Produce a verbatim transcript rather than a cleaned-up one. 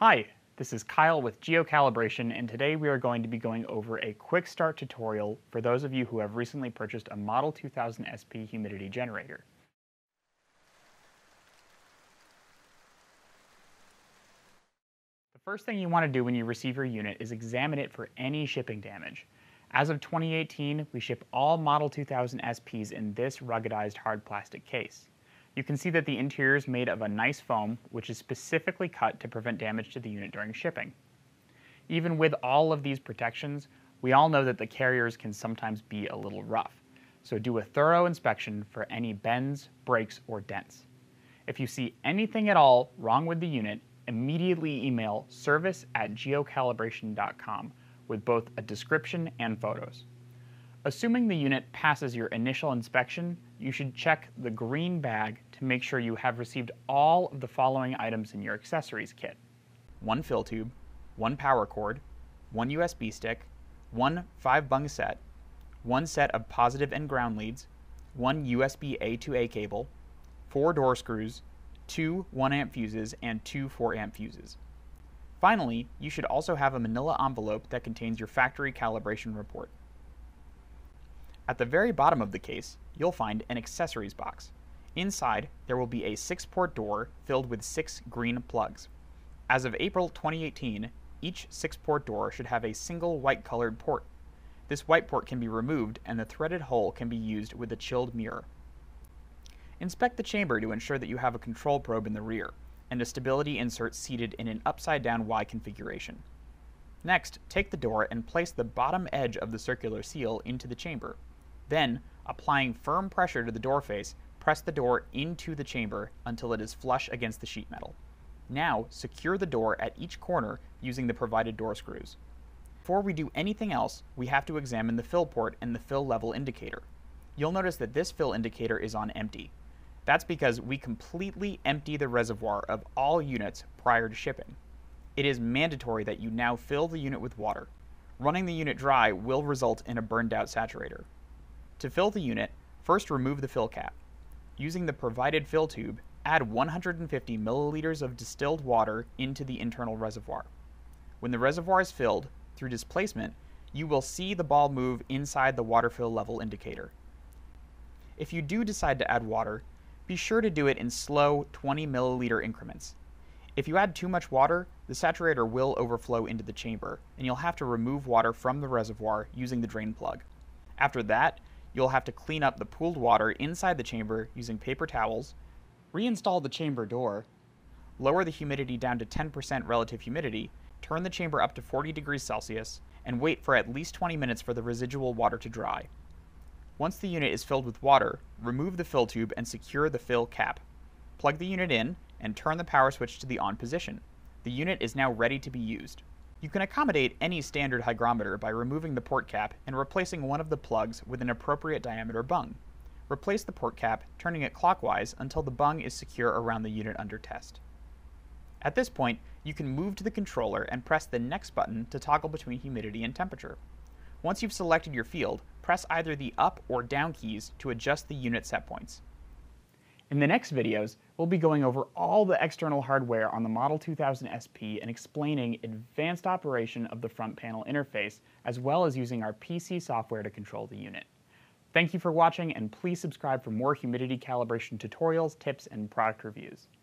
Hi, this is Kyle with GEO Calibration, and today we are going to be going over a quick start tutorial for those of you who have recently purchased a Model two thousand S P humidity generator. The first thing you want to do when you receive your unit is examine it for any shipping damage. As of twenty eighteen, we ship all Model two thousand S Ps in this ruggedized hard plastic case. You can see that the interior is made of a nice foam, which is specifically cut to prevent damage to the unit during shipping. Even with all of these protections, we all know that the carriers can sometimes be a little rough, so do a thorough inspection for any bends, breaks, or dents. If you see anything at all wrong with the unit, immediately email service at geocalibration dot com with both a description and photos. Assuming the unit passes your initial inspection, you should check the green bag to make sure you have received all of the following items in your accessories kit: one fill tube, one power cord, one U S B stick, one five bung set, one set of positive and ground leads, one U S B A to A cable, four door screws, two one amp fuses, and two four amp fuses. Finally, you should also have a manila envelope that contains your factory calibration report. At the very bottom of the case, you'll find an accessories box. Inside, there will be a six-port door filled with six green plugs. As of April twenty eighteen, each six-port door should have a single white-colored port. This white port can be removed, and the threaded hole can be used with a chilled mirror. Inspect the chamber to ensure that you have a control probe in the rear, and a stability insert seated in an upside-down Y configuration. Next, take the door and place the bottom edge of the circular seal into the chamber. Then, applying firm pressure to the door face, press the door into the chamber until it is flush against the sheet metal. Now, secure the door at each corner using the provided door screws. Before we do anything else, we have to examine the fill port and the fill level indicator. You'll notice that this fill indicator is on empty. That's because we completely empty the reservoir of all units prior to shipping. It is mandatory that you now fill the unit with water. Running the unit dry will result in a burned out saturator. To fill the unit, first remove the fill cap. Using the provided fill tube, add one hundred fifty milliliters of distilled water into the internal reservoir. When the reservoir is filled, through displacement, you will see the ball move inside the water fill level indicator. If you do decide to add water, be sure to do it in slow twenty milliliter increments. If you add too much water, the saturator will overflow into the chamber, and you'll have to remove water from the reservoir using the drain plug. After that, you'll have to clean up the pooled water inside the chamber using paper towels, reinstall the chamber door, lower the humidity down to ten percent relative humidity, turn the chamber up to forty degrees Celsius, and wait for at least twenty minutes for the residual water to dry. Once the unit is filled with water, remove the fill tube and secure the fill cap. Plug the unit in and turn the power switch to the on position. The unit is now ready to be used. You can accommodate any standard hygrometer by removing the port cap and replacing one of the plugs with an appropriate diameter bung. Replace the port cap, turning it clockwise until the bung is secure around the unit under test. At this point, you can move to the controller and press the next button to toggle between humidity and temperature. Once you've selected your field, press either the up or down keys to adjust the unit set points. In the next videos, we'll be going over all the external hardware on the Model two thousand S P and explaining advanced operation of the front panel interface, as well as using our P C software to control the unit. Thank you for watching, and please subscribe for more humidity calibration tutorials, tips, and product reviews.